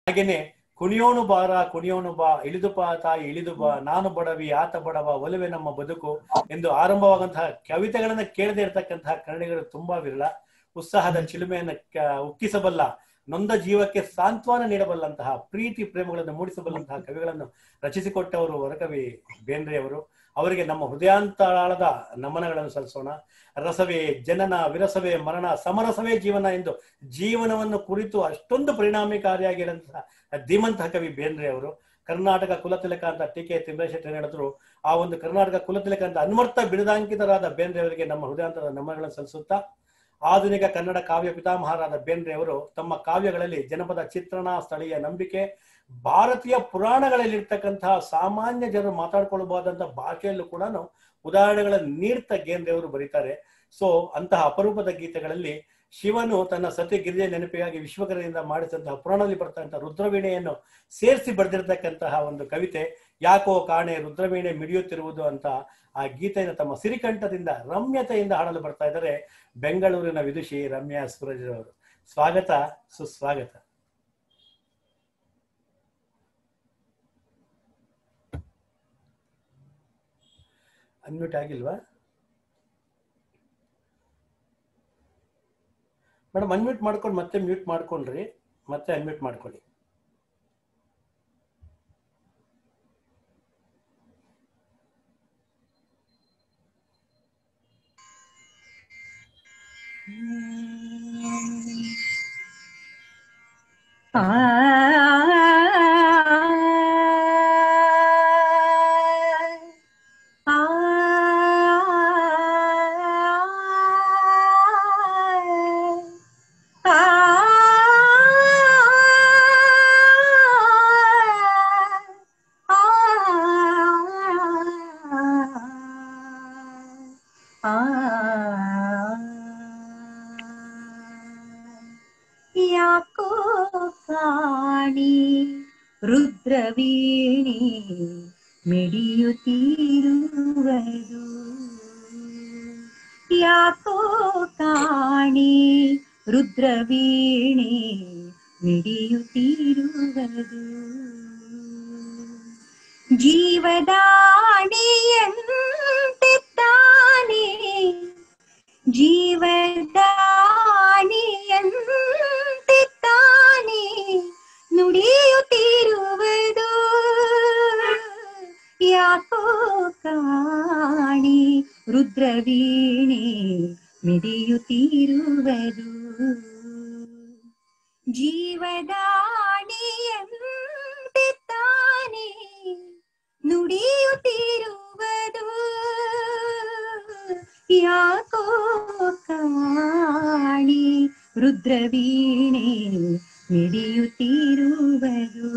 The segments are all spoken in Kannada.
ಹಾಗೇನೆ ಕುಣಿಯೋನು ಬಾರ ಕುಣಿಯೋನು ಬಾ, ಇಳಿದು ಬಾ ತಾಯಿ ಇಳಿದು ಬಾ, ನಾನು ಬಡವಿ ಆತ ಬಡವ ಒಲವೇ ನಮ್ಮ ಬದುಕು ಎಂದು ಆರಂಭವಾದಂತಹ ಕವಿತೆಗಳನ್ನ ಕೇಳದೆ ಇರತಕ್ಕಂತಹ ಕನ್ನಡಿಗರು ತುಂಬಾ ವಿರಳ. ಉತ್ಸಾಹದ ಚಿಲುಮೆಯನ್ನು ಉಕ್ಕಿಸಬಲ್ಲ, ನೊಂದ ಜೀವಕ್ಕೆ ಸಾಂತ್ವನ ನೀಡಬಲ್ಲಂತಹ, ಪ್ರೀತಿ ಪ್ರೇಮಗಳನ್ನು ಮೂಡಿಸಬಲ್ಲಂತಹ ಕವಿಗಳನ್ನು ರಚಿಸಿಕೊಟ್ಟವರು ವರಕವಿ ಬೇಂದ್ರೆಯವರು. ಅವರಿಗೆ ನಮ್ಮ ಹೃದಯಾಂತರಾಳದ ನಮನಗಳನ್ನು ಸಲ್ಲಿಸೋಣ. ರಸವೇ ಜನನ, ವಿರಸವೇ ಮರಣ, ಸಮರಸವೇ ಜೀವನ ಎಂದು ಜೀವನವನ್ನು ಕುರಿತು ಅಷ್ಟೊಂದು ಪರಿಣಾಮಕಾರಿಯಾಗಿರುವಂತಹ ಧೀಮಂತಹ ಕವಿ ಬೇಂದ್ರೆಯವರು. ಕರ್ನಾಟಕ ಕುಲತಿಲಕ ಅಂತ ಟಿ.ಕೆ. ತಿಮ್ಮೇಶ್ ಹೇಳಿದ್ರು. ಆ ಒಂದು ಕರ್ನಾಟಕ ಕುಲತಿಲಕ ಅಂತ ಅನ್ವರ್ಥ ಬಿರುದಾಂಕಿತರಾದ ಬೇಂದ್ರೆಯವರಿಗೆ ನಮ್ಮ ಹೃದಯಾಂತರದ ನಮನಗಳನ್ನು ಸಲ್ಲಿಸುತ್ತಾ, ಆಧುನಿಕ ಕನ್ನಡ ಕಾವ್ಯ ಪಿತಾಮಹರಾದ ಬೇಂದ್ರೆಯವರು ತಮ್ಮ ಕಾವ್ಯಗಳಲ್ಲಿ ಜನಪದ ಚಿತ್ರಣ, ಸ್ಥಳೀಯ ನಂಬಿಕೆ, ಭಾರತೀಯ ಪುರಾಣಗಳಲ್ಲಿರ್ತಕ್ಕಂತಹ ಸಾಮಾನ್ಯ ಜನರು ಮಾತಾಡ್ಕೊಳ್ಬಹುದಂತಹ ಭಾಷೆಯಲ್ಲೂ ಕೂಡ ಉದಾಹರಣೆಗಳನ್ನು ನೀಡ್ತಾ ಬೇಂದ್ರೆಯವರು ಬರೀತಾರೆ. ಸೊ ಅಂತಹ ಅಪರೂಪದ ಗೀತೆಗಳಲ್ಲಿ ಶಿವನು ತನ್ನ ಸತಿ ಗಿರಿಜೆ ನೆನಪಿಗಾಗಿ ವಿಶ್ವಕರ್ಮದಿಂದ ಮಾಡಿದಂತಹ ಪುರಾಣದಲ್ಲಿ ಬರ್ತಕ್ಕಂತಹ ರುದ್ರವೀಣೆಯನ್ನು ಸೇರಿಸಿ ಬರೆದಿರ್ತಕ್ಕಂತಹ ಒಂದು ಕವಿತೆ ಯಾಕೋ ಕಾಣೆ ರುದ್ರವೀಣೆ ಮಿಡಿಯುತ್ತಿರುವುದು ಅಂತ ಆ ಗೀತೆಯನ್ನು ತಮ್ಮ ಸಿರಿಕಂಠದಿಂದ ರಮ್ಯತೆಯಿಂದ ಹಾಡಲು ಬರ್ತಾ ಇದ್ದಾರೆ ಬೆಂಗಳೂರಿನ ವಿದುಷಿ ರಮ್ಯಾ ಸೂರಜ್ ಅವರು. ಸ್ವಾಗತ, ಸುಸ್ವಾಗತ. ಅನ್ಮ್ಯೂಟ್ ಆಗಿಲ್ವಾ ಮೇಡಮ್? ಅನ್ಮ್ಯೂಟ್ ಮಾಡ್ಕೊಂಡು ಮತ್ತೆ ಮ್ಯೂಟ್ ಮಾಡ್ಕೊಂಡ್ರಿ, ಮತ್ತೆ ಅನ್ಮ್ಯೂಟ್ ಮಾಡ್ಕೊಳ್ಳಿ. ರುದ್ರವೀಣೆ ಮಿಡಿಯುತ್ತಿರುವುದು ಯಾಕೋ ಕಾಣೆ, ರುದ್ರವೀಣೆ ಮಿಡಿಯುತ್ತಿರುವುದು ಜೀವದಾಣಿಯಂತೆ ತಾನೇ, ಜೀವದಾಣಿಯಂತೆ ತಾನೇ ನುಡಿಯುತ್ತಿರುವುದು ಯಾಕೋ ಕಾಣೆ, ರುದ್ರವೀಣೆ ಮಿಡಿಯುತ್ತಿರುವುದು ಜೀವದಾಣಿಯಂತೆ ತಾನೇ ನುಡಿಯುತ್ತಿರುವುದು ಯಾಕೋ ಕಾಣೆ, ರುದ್ರವೀಣೆ ಮಿಡಿಯುತ್ತಿರುವುದು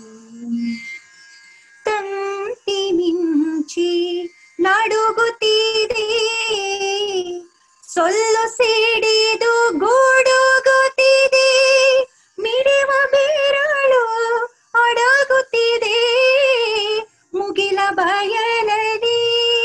ತಂತಿ ಮಿಂಚಿ ನಡುಗುತ್ತಿದೆ, ಸೊಲ್ಲು ಸಿಡಿದು ಗೂಡುಗುತ್ತಿದೆ, ಮಿಡಿವ ಬೆರಳು ಅಡಗುತ್ತಿದೆ ಮುಗಿಲ ಬಯಲಲ್ಲಿ,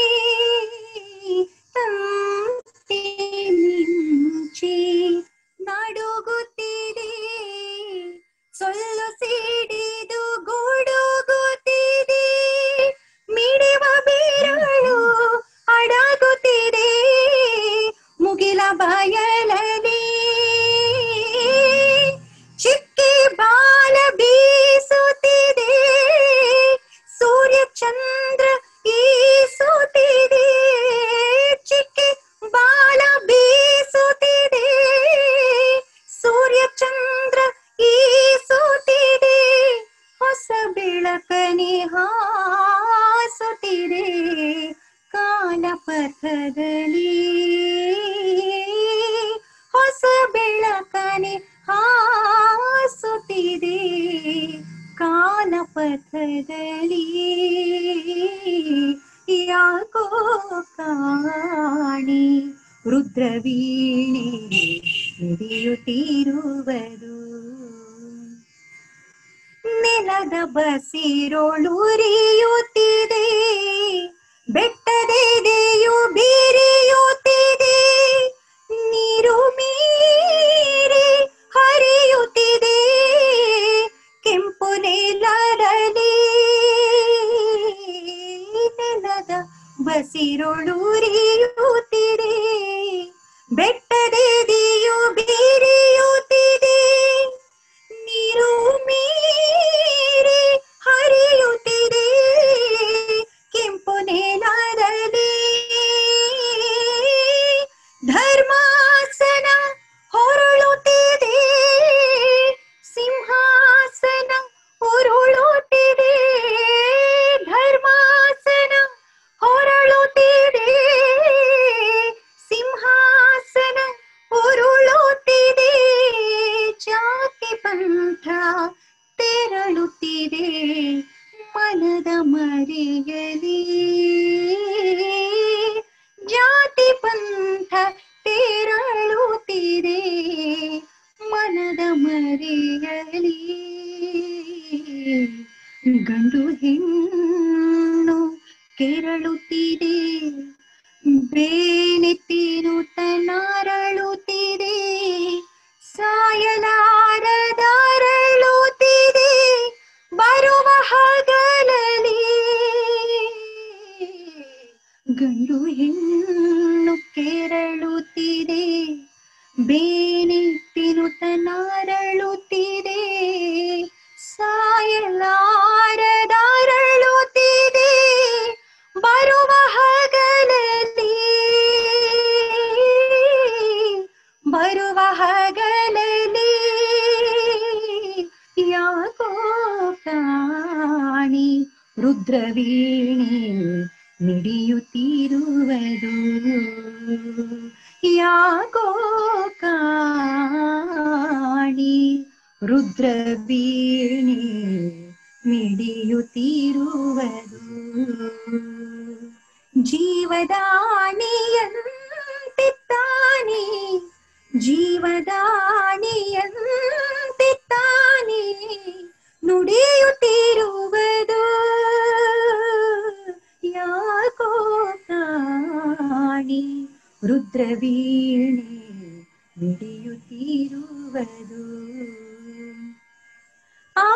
ತಂತಿ ಮಿಂಚಿ ನಡುಗುತ್ತಿದೆ, ಸೊಲ್ಲು ಸಿಡಿದು ಗೂಡುಗುತ್ತಿದೆ, ಮಿಡಿವ ಬೆರಳು ಅಡಗುತ್ತಿದೆ ಮುಗಿಲ ಬಯಲಲ್ಲಿ, ಚಿಕ್ಕಿ ಬಾಲ ಬೀಸುತ್ತಿದೆ, ಸೂರ್ಯ ಚಂದ್ರ ಈಸುತ್ತಿದೆ, ಚಿಕ್ಕಿ ಬಾಲ ಬೀಸುತ್ತಿದೆ, ಸೂರ್ಯ ಚಂದ್ರ ಈಸುತ್ತಿದೆ, ಹೊಸ ಬೆಳಕನೆ ಹಾಸುತ್ತಿದೆ ಕಾಲಪಥದಲ್ಲಿ, ಹೊಸ ಬೆಳಕನೆ ಹಾಸುತ್ತಿದೆ ಕಾಲಪಥದಲ್ಲಿ ಯಾಕೋ ಕಾಣೆ, ರುದ್ರವೀಣೆ ಮಿಡಿಯುತ್ತಿರುವುದು ನೆಲದ ಬಸಿರೊಳುರಿಯುತ್ತಿದೆ, ಬೆಟ್ಟದೆದೆಯು ಬೀರಿಯುತ್ತಿದೆ, ನೀರು ಮೀರಿ ಹರಿಯುತ್ತಿದೆ, ಕೆಂಪು ಬಸಿರೊಳುರಿಯುತ್ತಿದೆ, ಬೆಟ್ಟದೆದೆಯು ಬೀರಿಯುತ್ತಿದೆ, ನೀರು ಮೀರಿ ಹರಿಯುತ್ತಿದೆ ಕೆಂಪು ನೆಲದಲ್ಲಿ. ಧರ್ಮಾಸನ ಹೊರಳುತ್ತಿದೆ, ಸಿಂಹಾಸನ ಹೊರಳುತ್ತಿದೆ, ಧರ್ಮಾಸನ ಹೊರಳುತ್ತಿದೆ, ಸಿಂಹಾಸನ ಹೊರಳುತ್ತಿದೆ, ಜಾತಿ ಪಂಥ ತೆರಳುತ್ತಿದೆ ಮನದ ಮರೆಯಲಿ, ಜಾತಿ ಪಂಥ ತೆರಳುತ್ತಿದೆ ಮನದ ಮರೆಯಲಿ. ಗಂಡು ಹೆಣ್ಣು ಕೆರಳುತ್ತಿದೆ, ಬೇನೆತ್ತಿರು ತನ್ನರಳುತ್ತಿದೆ, ಸಾಯಲಾರದರಳುತ್ತಿದೆ ಬರುವ ಹಗಲಲಿ. ಗಂಡು ಹೆಣ್ಣು ಕೆರಳುತ್ತಿದೆ, ಬೇನೆತ್ತಿರು ತನ್ನರಳುತ್ತಿದೆ, ಸಾಯಲಾರದರಳುತ್ತಿದೆ ಬರುವ ಹಗಲಲಿ, ಬರುವ ಹಗಲಲಿ. ಯಾಕೋ ಕಾಣಿ ರುದ್ರವೀಣೆ ಮಿಡಿಯುತ್ತಿರುವುದು, ಯಾಕೋ ಕಾಣಿ ರುದ್ರವೀಣೆ ಮಿಡಿಯುತ್ತಿರುವುದು. ಜೀವದಾಣಿಯಂತೆ ತಾನೆ, ಜೀವದಾಣಿಯಂತೆ ತಾನೆ ನುಡಿಯುತ್ತಿರುವುದು, ಯಾಕೋ ಕಾಣಿ ರುದ್ರವೀಣೆ ಮಿಡಿಯುತ್ತಿರುವುದು. ಆ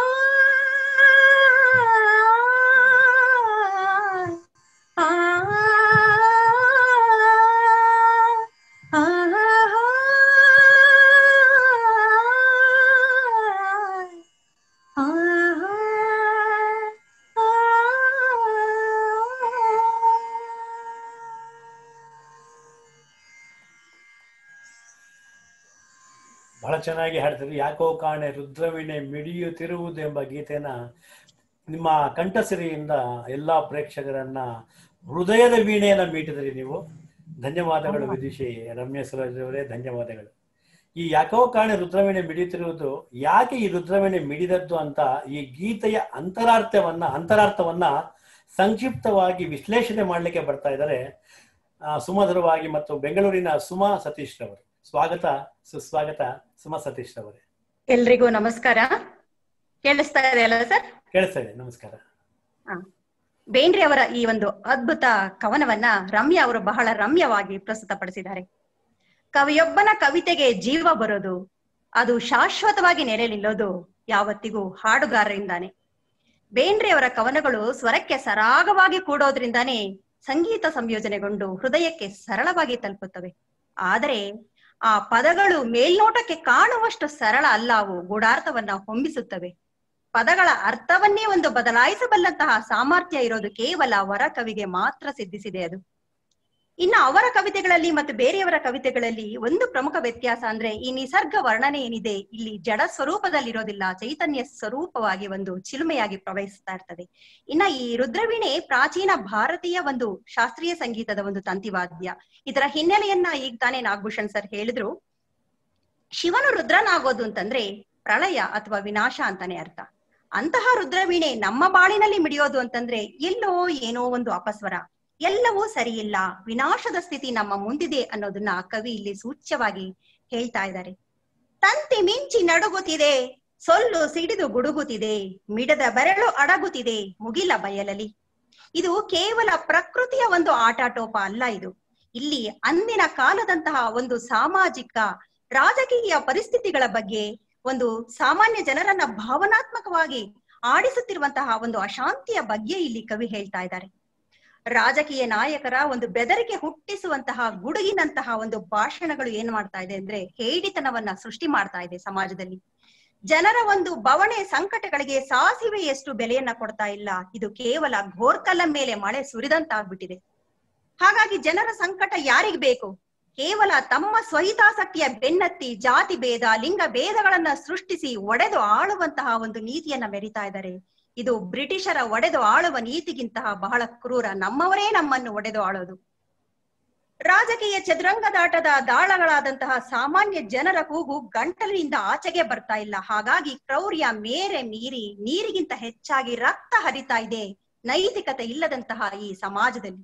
ಬಹಳ ಚೆನ್ನಾಗಿ ಹಾಡ್ತೀರಿ. ಯಾಕೋ ಕಾಣೆ ರುದ್ರವೀಣೆ ಮಿಡಿಯುತ್ತಿರುವುದು ಎಂಬ ಗೀತೆನ ನಿಮ್ಮ ಕಂಠಸಿರಿಯಿಂದ ಎಲ್ಲಾ ಪ್ರೇಕ್ಷಕರನ್ನ ಹೃದಯದ ವೀಣೆಯನ್ನ ಮೀಟಿದ್ರಿ ನೀವು. ಧನ್ಯವಾದಗಳು ವಿದುಷಿ ರಮ್ಯ ಸುರೇಶ್ ಅವರೇ, ಧನ್ಯವಾದಗಳು. ಈ ಯಾಕೋ ಕಾಣೆ ರುದ್ರವೀಣೆ ಮಿಡಿಯುತ್ತಿರುವುದು, ಯಾಕೆ ಈ ರುದ್ರವೀಣೆ ಮಿಡಿದದ್ದು ಅಂತ ಈ ಗೀತೆಯ ಅಂತರಾರ್ಥವನ್ನ ಸಂಕ್ಷಿಪ್ತವಾಗಿ ವಿಶ್ಲೇಷಣೆ ಮಾಡ್ಲಿಕ್ಕೆ ಬರ್ತಾ ಇದ್ದಾರೆ ಸುಮಧುರವಾಗಿ ಮತ್ತು ಬೆಂಗಳೂರಿನ ಸುಮಾ ಸತೀಶ್ ರವರು. ಸ್ವಾಗತ, ಸುಸ್ವಾಗತ ಸುಮಾ ಸತೀಶ್ ರವರೇ. ಎಲ್ರಿಗೂ ನಮಸ್ಕಾರ. ಕೇಳಿಸ್ತಾ ಇದೆ ಅಲ್ಲ ಸರ್? ಕೇಳಿಸ್ತಾ ಇದೆ, ನಮಸ್ಕಾರ. ಬೇಂದ್ರೆ ಅವರ ಈ ಒಂದು ಅದ್ಭುತ ಕವನವನ್ನ ರಮ್ಯ ಅವರು ಬಹಳ ರಮ್ಯವಾಗಿ ಪ್ರಸ್ತುತಪಡಿಸಿದ್ದಾರೆ. ಕವಿಯೊಬ್ಬನ ಕವಿತೆಗೆ ಜೀವ ಬರೋದು, ಅದು ಶಾಶ್ವತವಾಗಿ ನೆಲೆ ನಿಲ್ಲೋದು ಯಾವತ್ತಿಗೂ ಹಾಡುಗಾರರಿಂದಾನೆ. ಬೇಂದ್ರೆ ಅವರ ಕವನಗಳು ಸ್ವರಕ್ಕೆ ಸರಾಗವಾಗಿ ಕೂಡೋದ್ರಿಂದಾನೇ ಸಂಗೀತ ಸಂಯೋಜನೆಗೊಂಡು ಹೃದಯಕ್ಕೆ ಸರಳವಾಗಿ ತಲುಪುತ್ತವೆ. ಆದರೆ ಆ ಪದಗಳು ಮೇಲ್ನೋಟಕ್ಕೆ ಕಾಣುವಷ್ಟು ಸರಳ ಅಲ್ಲ, ಅವು ಗೂಢಾರ್ಥವನ್ನ ಹೊಂಬಿಸುತ್ತವೆ. ಪದಗಳ ಅರ್ಥವನ್ನೇ ಒಂದು ಬದಲಾಯಿಸಬಲ್ಲಂತಹ ಸಾಮರ್ಥ್ಯ ಇರೋದು ಕೇವಲ ಅವರ ಕವಿಗೆ ಮಾತ್ರ ಸಿದ್ಧಿಸಿದೆ ಅದು. ಇನ್ನು ಅವರ ಕವಿತೆಗಳಲ್ಲಿ ಮತ್ತು ಬೇರೆಯವರ ಕವಿತೆಗಳಲ್ಲಿ ಒಂದು ಪ್ರಮುಖ ವ್ಯತ್ಯಾಸ ಅಂದ್ರೆ ಈ ನಿಸರ್ಗ ವರ್ಣನೆ ಏನಿದೆ ಇಲ್ಲಿ ಜಡ ಸ್ವರೂಪದಲ್ಲಿರೋದಿಲ್ಲ, ಚೈತನ್ಯ ಸ್ವರೂಪವಾಗಿ ಒಂದು ಚಿಲುಮೆಯಾಗಿ ಪ್ರವಹಿಸ್ತಾ ಇರ್ತದೆ. ಇನ್ನ ಈ ರುದ್ರವೀಣೆ ಪ್ರಾಚೀನ ಭಾರತೀಯ ಒಂದು ಶಾಸ್ತ್ರೀಯ ಸಂಗೀತದ ಒಂದು ತಂತಿವಾದ್ಯ. ಇದರ ಹಿನ್ನೆಲೆಯನ್ನ ಈಗ ತಾನೇ ನಾಗಭೂಷಣ್ ಸರ್ ಹೇಳಿದ್ರು. ಶಿವನು ರುದ್ರನಾಗೋದು ಅಂತಂದ್ರೆ ಪ್ರಳಯ ಅಥವಾ ವಿನಾಶ ಅಂತಾನೆ ಅರ್ಥ. ಅಂತಹ ರುದ್ರವೀಣೆ ನಮ್ಮ ಬಾಳಿನಲ್ಲಿ ಮಿಡಿಯೋದು ಅಂತಂದ್ರೆ ಎಲ್ಲೋ ಏನೋ ಒಂದು ಅಪಸ್ವರ, ಎಲ್ಲವೂ ಸರಿಯಿಲ್ಲ, ವಿನಾಶದ ಸ್ಥಿತಿ ನಮ್ಮ ಮುಂದಿದೆ ಅನ್ನೋದನ್ನ ಕವಿ ಇಲ್ಲಿ ಸೂಚ್ಯವಾಗಿ ಹೇಳ್ತಾ ಇದ್ದಾರೆ. ತಂತಿ ಮಿಂಚಿ ನಡುಗುತ್ತಿದೆ, ಸೊಲ್ಲು ಸಿಡಿದು ಗುಡುಗುತ್ತಿದೆ, ಮಿಡದ ಬೆರಳು ಅಡಗುತ್ತಿದೆ ಮುಗಿಲ ಬಯಲಲ್ಲಿ. ಇದು ಕೇವಲ ಪ್ರಕೃತಿಯ ಒಂದು ಆಟಾಟೋಪ ಅಲ್ಲ, ಇದು ಇಲ್ಲಿ ಅಂದಿನ ಕಾಲದಂತಹ ಒಂದು ಸಾಮಾಜಿಕ ರಾಜಕೀಯ ಪರಿಸ್ಥಿತಿಗಳ ಬಗ್ಗೆ, ಒಂದು ಸಾಮಾನ್ಯ ಜನರನ್ನ ಭಾವನಾತ್ಮಕವಾಗಿ ಆಡಿಸುತ್ತಿರುವಂತಹ ಒಂದು ಅಶಾಂತಿಯ ಬಗ್ಗೆ ಇಲ್ಲಿ ಕವಿ ಹೇಳ್ತಾ ಇದ್ದಾರೆ. ರಾಜಕೀಯ ನಾಯಕರ ಒಂದು ಬೆದರಿಕೆ ಹುಟ್ಟಿಸುವಂತಹ ಗುಡುಗಿನಂತಹ ಒಂದು ಭಾಷಣಗಳು ಏನ್ ಮಾಡ್ತಾ ಇದೆ ಅಂದ್ರೆ ಹೇಡಿತನವನ್ನ ಸೃಷ್ಟಿ ಮಾಡ್ತಾ ಇದೆ ಸಮಾಜದಲ್ಲಿ. ಜನರ ಒಂದು ಬವಣೆ ಸಂಕಟಗಳಿಗೆ ಸಾಸಿವೆಯಷ್ಟು ಬೆಲೆಯನ್ನ ಕೊಡ್ತಾ ಇಲ್ಲ. ಇದು ಕೇವಲ ಘೋರ್ಕಲ್ಲ ಮೇಲೆ ಮಳೆ ಸುರಿದಂತಾಗ್ಬಿಟ್ಟಿದೆ. ಹಾಗಾಗಿ ಜನರ ಸಂಕಟ ಯಾರಿಗ್ ಬೇಕು? ಕೇವಲ ತಮ್ಮ ಸ್ವಹಿತಾಸಕ್ತಿಯ ಬೆನ್ನತ್ತಿ ಜಾತಿ ಭೇದ ಲಿಂಗ ಭೇದಗಳನ್ನ ಸೃಷ್ಟಿಸಿ ಒಡೆದು ಆಳುವಂತಹ ಒಂದು ನೀತಿಯನ್ನ ಮೆರಿತಾ ಇದ್ದಾರೆ. ಇದು ಬ್ರಿಟಿಷರ ಒಡೆದು ಆಳುವ ನೀತಿಗಿಂತಹ ಬಹಳ ಕ್ರೂರ. ನಮ್ಮವರೇ ನಮ್ಮನ್ನು ಒಡೆದು ಆಳೋದು. ರಾಜಕೀಯ ಚದುರಂಗದಾಟದ ದಾಳಗಳಾದಂತಹ ಸಾಮಾನ್ಯ ಜನರ ಕೂಗು ಗಂಟಲಿನಿಂದ ಆಚೆಗೆ ಬರ್ತಾ ಇಲ್ಲ. ಹಾಗಾಗಿ ಕ್ರೌರ್ಯ ಮೇರೆ ಮೀರಿ ನೀರಿಗಿಂತ ಹೆಚ್ಚಾಗಿ ರಕ್ತ ಹರಿತಾ ಇದೆ ನೈತಿಕತೆ ಇಲ್ಲದಂತಹ ಈ ಸಮಾಜದಲ್ಲಿ.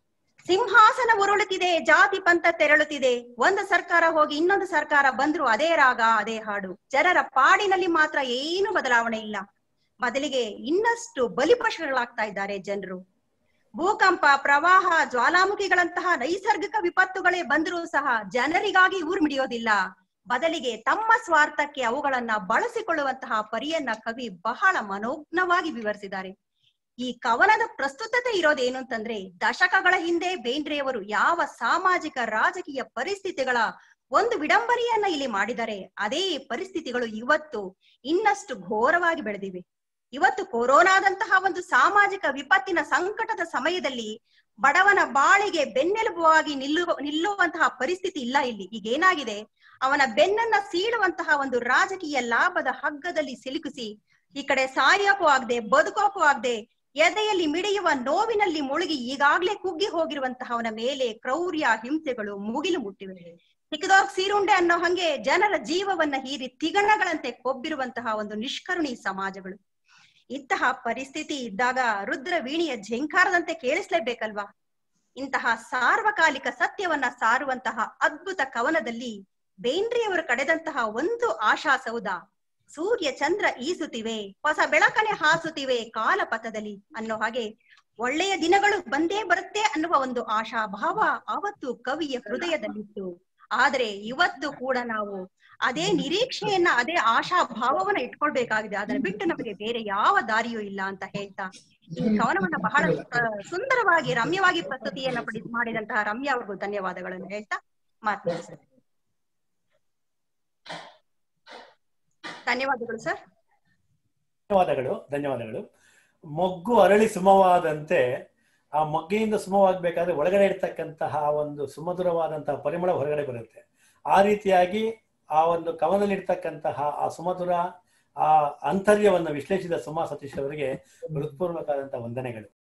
ಸಿಂಹಾಸನ ಉರುಳುತ್ತಿದೆ, ಜಾತಿ ಪಂಥ ತೆರಳುತ್ತಿದೆ. ಒಂದು ಸರ್ಕಾರ ಹೋಗಿ ಇನ್ನೊಂದು ಸರ್ಕಾರ ಬಂದ್ರು ಅದೇ ರಾಗ ಅದೇ ಹಾಡು. ಜನರ ಪಾಡಿನಲ್ಲಿ ಮಾತ್ರ ಏನು ಬದಲಾವಣೆ ಇಲ್ಲ. ಬದಲಿಗೆ ಇನ್ನಷ್ಟು ಬಲಿಪಶುಗಳಾಗ್ತಾ ಇದ್ದಾರೆ ಜನರು. ಭೂಕಂಪ ಪ್ರವಾಹ ಜ್ವಾಲಾಮುಖಿಗಳಂತಹ ನೈಸರ್ಗಿಕ ವಿಪತ್ತುಗಳೇ ಬಂದರೂ ಸಹ ಜನರಿಗಾಗಿ ಊರ್ಮಿಡಿಯೋದಿಲ್ಲ. ಬದಲಿಗೆ ತಮ್ಮ ಸ್ವಾರ್ಥಕ್ಕೆ ಅವುಗಳನ್ನ ಬಳಸಿಕೊಳ್ಳುವಂತಹ ಪರಿಯನ್ನ ಕವಿ ಬಹಳ ಮನೋಜ್ಞವಾಗಿ ವಿವರಿಸಿದ್ದಾರೆ. ಈ ಕವನದ ಪ್ರಸ್ತುತತೆ ಇರೋದೇನು ಅಂತಂದ್ರೆ ದಶಕಗಳ ಹಿಂದೆ ಬೇಂದ್ರೆಯವರು ಯಾವ ಸಾಮಾಜಿಕ ರಾಜಕೀಯ ಪರಿಸ್ಥಿತಿಗಳ ಒಂದು ವಿಡಂಬನೆಯನ್ನ ಇಲ್ಲಿ ಮಾಡಿದರೆ ಅದೇ ಪರಿಸ್ಥಿತಿಗಳು ಇವತ್ತು ಇನ್ನಷ್ಟು ಘೋರವಾಗಿ ಬೆಳೆದಿವೆ. ಇವತ್ತು ಕೊರೋನಾದಂತಹ ಒಂದು ಸಾಮಾಜಿಕ ವಿಪತ್ತಿನ ಸಂಕಟದ ಸಮಯದಲ್ಲಿ ಬಡವನ ಬಾಳಿಗೆ ಬೆನ್ನೆಲುಬಾಗಿ ನಿಲ್ಲುವಂತಹ ಪರಿಸ್ಥಿತಿ ಇಲ್ಲ ಇಲ್ಲಿ. ಈಗ ಏನಾಗಿದೆ, ಅವನ ಬೆನ್ನನ್ನ ಸೀಳುವಂತಹ ಒಂದು ರಾಜಕೀಯ ಲಾಭದ ಹಗ್ಗದಲ್ಲಿ ಸಿಲುಕಿಸಿ ಈ ಕಡೆ ಸಾಯೋಕೂ ಆಗದೆ ಬದುಕೋಕೂ ಆಗದೆ ಎದೆಯಲ್ಲಿ ಮಿಡಿಯುವ ನೋವಿನಲ್ಲಿ ಮುಳುಗಿ ಈಗಾಗ್ಲೇ ಕುಗ್ಗಿ ಹೋಗಿರುವಂತಹ ಅವನ ಮೇಲೆ ಕ್ರೌರ್ಯ ಹಿಂಸೆಗಳು ಮುಗಿಲು ಮುಟ್ಟಿವೆ. ಸಿಕ್ಕದವ್ರಿಗೆ ಸೀರುಂಡೆ ಅನ್ನೋ ಹಂಗೆ ಜನರ ಜೀವವನ್ನ ಹೀರಿ ತಿಗಣಗಳಂತೆ ಕೊಬ್ಬಿರುವಂತಹ ಒಂದು ನಿಷ್ಕರುಣಿ ಸಮಾಜಗಳು. ಇಂತಹ ಪರಿಸ್ಥಿತಿ ಇದ್ದಾಗ ರುದ್ರ ವೀಣಿಯ ಝಂಕಾರದಂತೆ ಕೇಳಿಸ್ಲೇಬೇಕಲ್ವಾ? ಇಂತಹ ಸಾರ್ವಕಾಲಿಕ ಸತ್ಯವನ್ನ ಸಾರುವಂತಹ ಅದ್ಭುತ ಕವನದಲ್ಲಿ ಬೇಂದ್ರೆಯವರು ಕಡೆದಂತಹ ಒಂದು ಆಶಾಸೌಧ, ಸೂರ್ಯ ಚಂದ್ರ ಈಸುತ್ತಿವೆ, ಹೊಸ ಬೆಳಕನೆ ಹಾಸುತ್ತಿವೆ ಕಾಲಪಥದಲ್ಲಿ ಅನ್ನೋ ಹಾಗೆ ಒಳ್ಳೆಯ ದಿನಗಳು ಬಂದೇ ಬರುತ್ತೆ ಅನ್ನುವ ಒಂದು ಆಶಾಭಾವ ಅವತ್ತು ಕವಿಯ ಹೃದಯದಲ್ಲಿತ್ತು. ಆದ್ರೆ ಇವತ್ತು ಕೂಡ ನಾವು ಅದೇ ನಿರೀಕ್ಷೆಯನ್ನ ಅದೇ ಆಶಾಭಾವವನ್ನ ಇಟ್ಕೊಳ್ಬೇಕಾಗಿದೆ. ಅದನ್ನ ಬಿಟ್ಟು ನಮಗೆ ಬೇರೆ ಯಾವ ದಾರಿಯೂ ಇಲ್ಲ ಅಂತ ಹೇಳ್ತಾ ಈ ಕವನವನ್ನ ಬಹಳ ಸುಂದರವಾಗಿ ರಮ್ಯವಾಗಿ ಪ್ರಸ್ತುತಿಯನ್ನ ಮಾಡಿದಂತಹ ರಮ್ಯಾ ಅವ್ರಿಗೂ ಧನ್ಯವಾದಗಳನ್ನು ಹೇಳ್ತಾ ಮಾತನಾಡ್ತಾರೆ. ಧನ್ಯವಾದಗಳು ಸರ್. ಧನ್ಯವಾದಗಳು. ಮೊಗ್ಗು ಅರಳಿ ಸುಮವಾದಂತೆ ಆ ಮೊಗ್ಗಿನಿಂದ ಸುಮವಾಗಬೇಕಾದ್ರೆ ಒಳಗಡೆ ಇರ್ತಕ್ಕಂತಹ ಒಂದು ಸುಮಧುರವಾದಂತಹ ಪರಿಮಳ ಹೊರಗಡೆ ಬರುತ್ತೆ. ಆ ರೀತಿಯಾಗಿ ಆ ಒಂದು ಕವನದಲ್ಲಿರ್ತಕ್ಕಂತಹ ಆ ಸುಮಧುರ ಆ ಅಂತರ್ಯವನ್ನು ವಿಶ್ಲೇಷಿಸಿದ ಸುಮಾ ಸತೀಶ್ ಅವರಿಗೆ ಹೃತ್ಪೂರ್ವಕವಾದಂತಹ ವಂದನೆಗಳು.